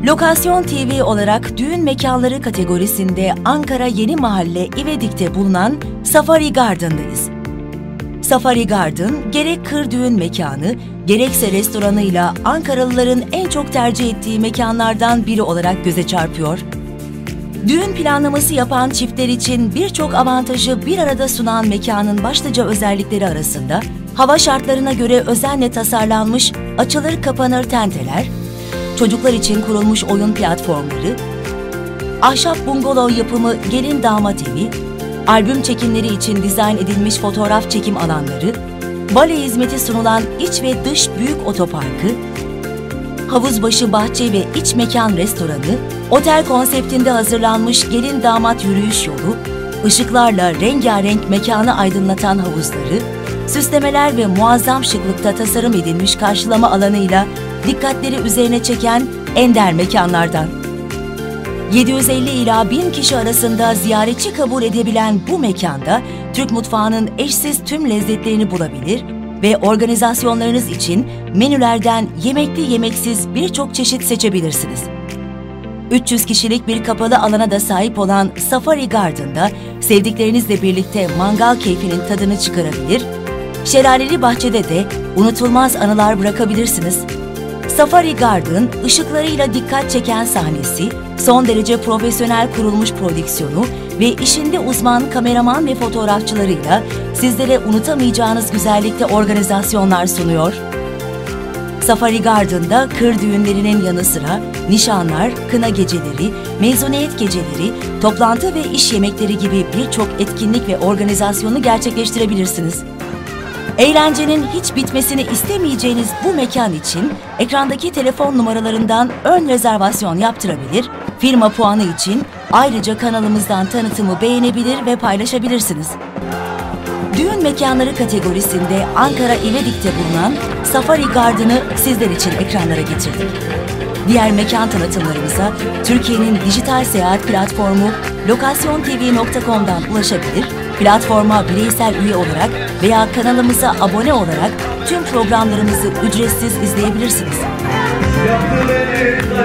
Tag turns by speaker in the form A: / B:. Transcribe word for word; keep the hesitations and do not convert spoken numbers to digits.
A: Lokasyon T V olarak düğün mekanları kategorisinde Ankara Yeni Mahalle İvedik'te bulunan Safari Garden'dayız. Safari Garden, gerek kır düğün mekanı, gerekse restoranıyla Ankaralıların en çok tercih ettiği mekanlardan biri olarak göze çarpıyor. Düğün planlaması yapan çiftler için birçok avantajı bir arada sunan mekanın başlıca özellikleri arasında, hava şartlarına göre özenle tasarlanmış açılır kapanır tenteler, çocuklar için kurulmuş oyun platformları, ahşap bungalov yapımı gelin damat evi, albüm çekimleri için dizayn edilmiş fotoğraf çekim alanları, bale hizmeti sunulan iç ve dış büyük otoparkı, havuzbaşı bahçe ve iç mekan restoranı, otel konseptinde hazırlanmış gelin damat yürüyüş yolu, ışıklarla rengarenk mekanı aydınlatan havuzları, süslemeler ve muazzam şıklıkta tasarım edilmiş karşılama alanıyla dikkatleri üzerine çeken ender mekanlardan. yedi yüz elli ila bin kişi arasında ziyaretçi kabul edebilen bu mekanda Türk mutfağının eşsiz tüm lezzetlerini bulabilir ve organizasyonlarınız için menülerden yemekli yemeksiz birçok çeşit seçebilirsiniz. üç yüz kişilik bir kapalı alana da sahip olan Safari Garden'da sevdiklerinizle birlikte mangal keyfinin tadını çıkarabilir, şelaleli bahçede de unutulmaz anılar bırakabilirsiniz. Safari Garden, ışıklarıyla dikkat çeken sahnesi, son derece profesyonel kurulmuş prodüksiyonu ve işinde uzman kameraman ve fotoğrafçılarıyla sizlere unutamayacağınız güzellikte organizasyonlar sunuyor. Safari Garden'da kır düğünlerinin yanı sıra nişanlar, kına geceleri, mezuniyet geceleri, toplantı ve iş yemekleri gibi birçok etkinlik ve organizasyonu gerçekleştirebilirsiniz. Eğlencenin hiç bitmesini istemeyeceğiniz bu mekan için ekrandaki telefon numaralarından ön rezervasyon yaptırabilir, firma puanı için ayrıca kanalımızdan tanıtımı beğenebilir ve paylaşabilirsiniz. Düğün mekanları kategorisinde Ankara İvedik'te bulunan Safari Garden'ı sizler için ekranlara getirdik. Diğer mekan tanıtımlarımıza Türkiye'nin dijital seyahat platformu lokasyon t v nokta com'dan ulaşabilir, platforma bireysel üye olarak veya kanalımıza abone olarak tüm programlarımızı ücretsiz izleyebilirsiniz.